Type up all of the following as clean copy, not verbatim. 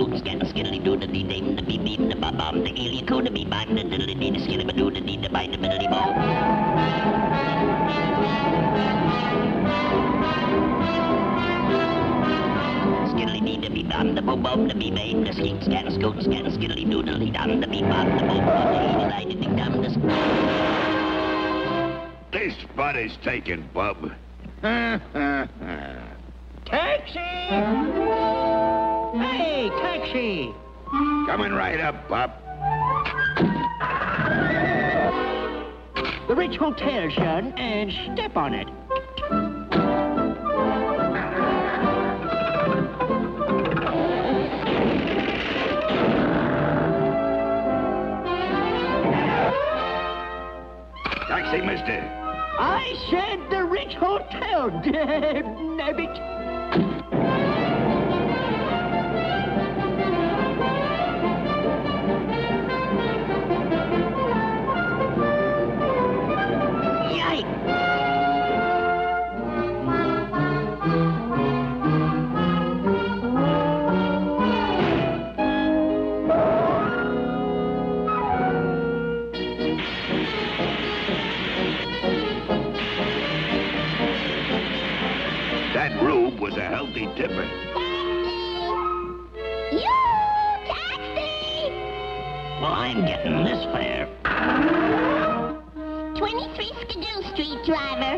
scoot, scan, skiddly doo, the dee dame, the bee beam, the bob bomb, the alien coo, the bee bime, the diddly dee, the skilly ba doo, the dee, the bite, the middly bow. Skiddly dee, the bee bam, the boom boom, the bee babe, the skeet, scan, scoot, scan, skiddly doo, the lee dum, the bee bop, the boom boom, the eagle eye, the ding dum, the. This spot is taken, bub. Taxi! Hey, taxi! Coming right up, bub. The Rich Hotel, son, and step on it. Taxi, mister. I said the Rich Hotel, nabbit. Was a healthy tipper. Taxi! You taxi! Well, I'm getting this fare. 23 Skidoo Street, driver.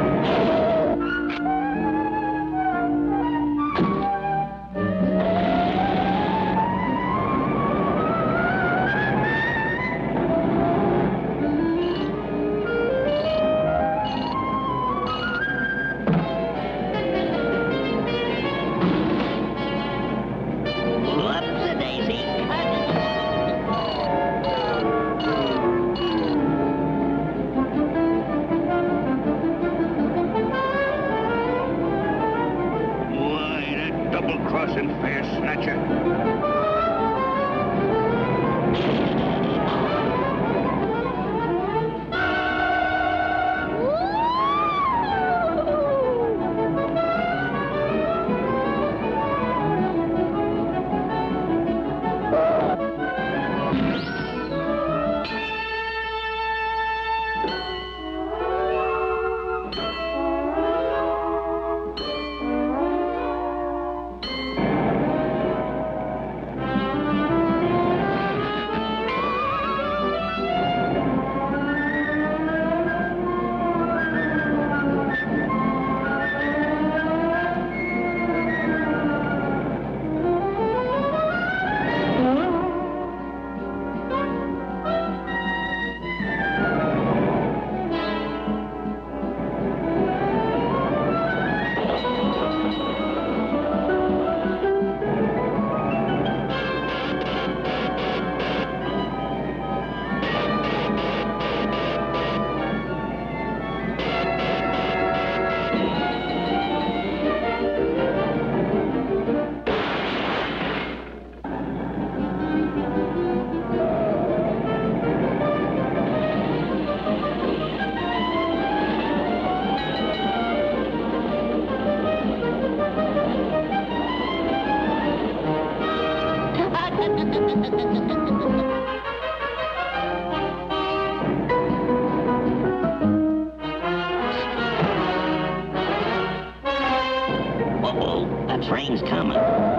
Uh-oh, that train's coming.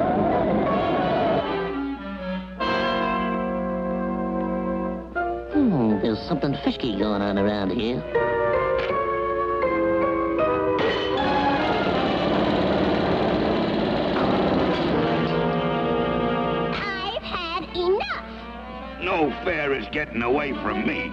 There's something fishy going on around here. I've had enough. No fare is getting away from me.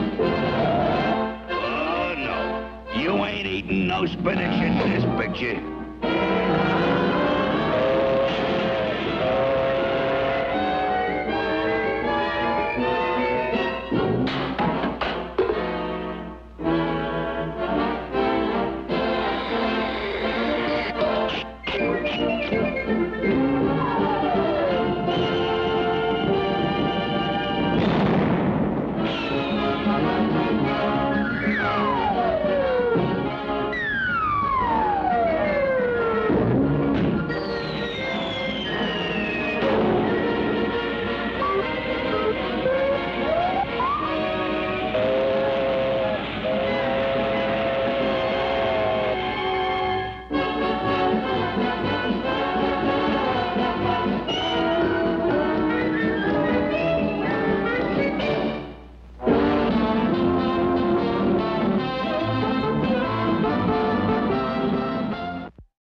Oh, no. You ain't eating no spinach in this picture.